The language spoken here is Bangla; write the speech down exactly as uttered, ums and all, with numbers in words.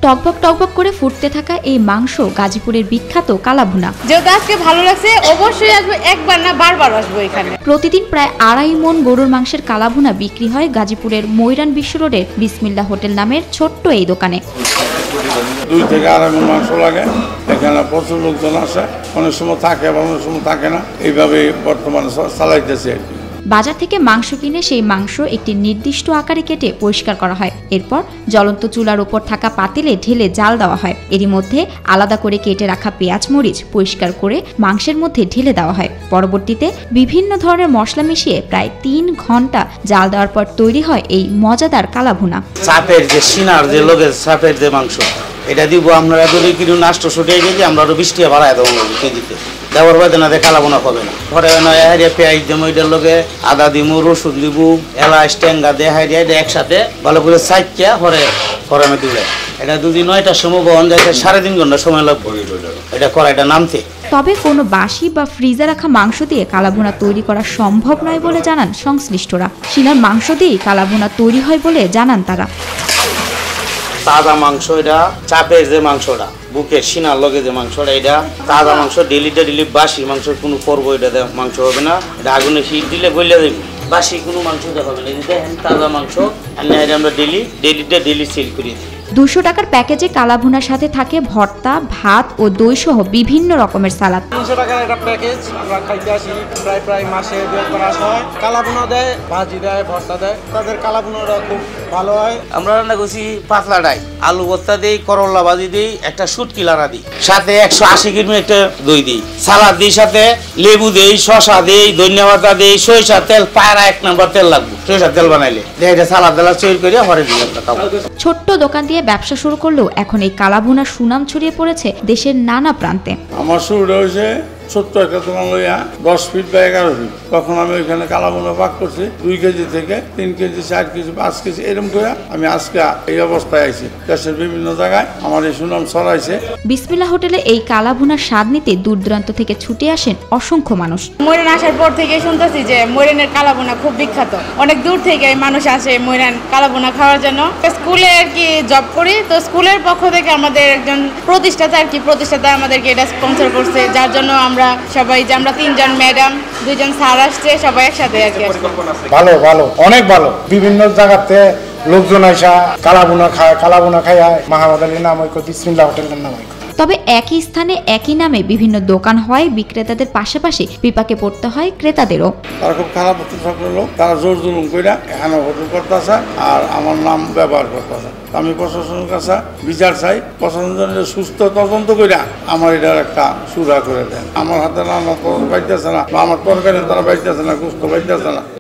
টকবক টকবক করে ফুটতে থাকা এই মাংস গাজীপুরের বিখ্যাত কালাভুনা। যেটা আজকে ভালো লাগছে, অবশ্যই আসবো, একবার না বারবার আসবো এখানে। প্রতিদিন প্রায় আড়াই মন গরুর মাংসের কালাভুনা বিক্রি হয় গাজীপুরের ময়রান বিশ্ব রোডের বিসমিল্লা হোটেল নামের ছোট্ট এই দোকানে। দুই থেকে আড়াই মন মাংস লাগে। এখানে প্রচুর লোকজন আসে, অনেক সময় থাকে আবার অনেক সময় থাকে না, এইভাবে বর্তমানে চালাইতেছে আর কি। বাজার থেকে মাংস কিনে সেই মাংস একটি নির্দিষ্ট আকারে কেটে পরিষ্কার করা হয়। এরপর জ্বলন্ত চুলার উপর থাকা পাতিলে ঢেলে জাল দেওয়া হয়। এরই মধ্যে আলাদা করে কেটে রাখা পেঁয়াজ মরিচ পরিষ্কার করে মাংসের মধ্যে ঢেলে দেওয়া হয়। পরবর্তীতে বিভিন্ন ধরনের মশলা মিশিয়ে প্রায় তিন ঘন্টা জাল দেওয়ার পর তৈরি হয় এই মজাদার কালাভুনা। চাপের যে সিনার যে লোকের চাপের যে মাংস, এটা দিব আপনারা দুই কিলো নাষ্ট ছুটে গেলে আমরা আরো বিশ টাকা বাড়াই দেবো কেজিতে। দেওয়ার বাদে না দেখা লাভ না হবে না। পরে হারিয়ে পেঁয়াজ দিব, এটার লগে আদা দিব, রসুন দিব, এলাচ টেঙ্গা দিয়ে হারিয়ে এটা একসাথে ভালো করে চাইকিয়া পরে ফরামে দিলে এটা দুদিন নয়টার সময় বহন যাইতে সাড়ে তিন ঘন্টা সময় লাগবে এটা কড়াইটা নামতে। তবে কোনো বাসি বা ফ্রিজে রাখা মাংস দিয়ে কালাভুনা তৈরি করা সম্ভব নয় বলে জানান সংশ্লিষ্টরা। সিনার মাংস দিয়েই কালাভুনা তৈরি হয় বলে জানান তারা। তাজা মাংস, এটা চাপের যে মাংসটা, বুকের সিনার লগে যে মাংসটা, এটা তাজা মাংস। ডেলিটা ডেলি বাসি মাংস কোনো করবো এটা মাংস হবে না। এটা আগুনে শীত দিলে গলে দেবে, বাসি কোনো মাংস হবে না। দেখেন তাজা মাংস, আর না আমরা ডেলি ডেলিটা ডেলি সেল করি। দুশো টাকার প্যাকেজে কালাভুনার সাথে থাকে ভর্তা, ভাত ও দই সহ বিভিন্ন রকমের সালাদ। তিনশো টাকার একটা প্যাকেজ আমরা খাইতে আসি, প্রায় প্রায় মাসে দু একবার আসা হয়। কালাভুনা দেয়, ভাজি দেয়, ভর্তা দেয়, তাদের কালাভুনাটা খুব ভালো হয়। আমরা রান্না করছি পাতলা ডাই, আলু ভর্তা দিই, করলা ভাজি দিই, একটা শুটকি লাড়া দিই, সাথে একশো আশি কিমি একটা দই দিই, সালাদ দিই, সাথে লেবু দিই, শশা দিই, ধনিয়া পাতা দিই, সরিষার তেল, পায়রা এক নম্বর তেল লাগবে, সরিষার তেল বানাইলে এটা সালাদ দালা তৈরি করে হরে দিই আমরা খাবো। ছোট্ট দোকান দিয়ে ব্যবসা শুরু করলেও এখন এই কালাভুনার সুনাম ছড়িয়ে পড়েছে দেশের নানা প্রান্তে। আমার শুরুটা হয়েছে ছোট্ট একটা দোকান লইয়া দশ ফিট বা এগারো ফিট। তখন আমি ওইখানে কালাভুনা পাক করছি দুই কেজি থেকে তিন কেজি, চার কেজি, পাঁচ কেজি এরকম করে আমি আজকে এই অবস্থায় আইছি। দেশের বিভিন্ন জায়গায় আমার এই সুনাম ছড়াইছে। বিসমিল্লা হোটেলে এই কালাভুনার স্বাদ নিতে দূর দূরান্ত থেকে ছুটে আসেন অসংখ্য মানুষ। ময়রান আসার পর থেকে শুনতেছি যে ময়রানের কালাভুনা খুব বিখ্যাত। অনেক দূর থেকে মানুষ আসে ময়রান কালাভুনা খাওয়ার জন্য। স্কুলে আর কি জব করি, তো স্কুলের পক্ষ থেকে আমাদের একজন প্রতিষ্ঠাতা আর কি প্রতিষ্ঠাতা আমাদেরকে এটা স্পন্সর করছে, যার জন্য আমরা সবাই যে আমরা তিনজন ম্যাডাম, দুইজন স্যার আসছে, সবাই একসাথে আর কি। ভালো ভালো অনেক ভালো। বিভিন্ন জায়গাতে লোকজন আসা কালাভুনা খায়, কালাভুনা খায় মাহমুদ আলীর নাম হয়, বিসমিল্লা হোটেলের নাম হয়। তবে একই স্থানে একই নামে বিভিন্ন দোকান হয়, বিক্রেতাদের পাশাপাশি বিপাকে পড়তে হয় ক্রেতাদেরও। তারা খুব খারাপ সকল লোক, তারা জোর জুলুম করে এখানে হোটেল করতেছে আর আমার নাম ব্যবহার করতেছে। আমি প্রশাসনের কাছে বিচার চাই, প্রশাসন সুস্থ তদন্ত করে আমার এটার একটা সুরা করে দেন। আমার হাতে রান্না পাইতেছে না, বা আমার তরকারি তারা পাইতেছে না, গুস্ত পাইতেছে না।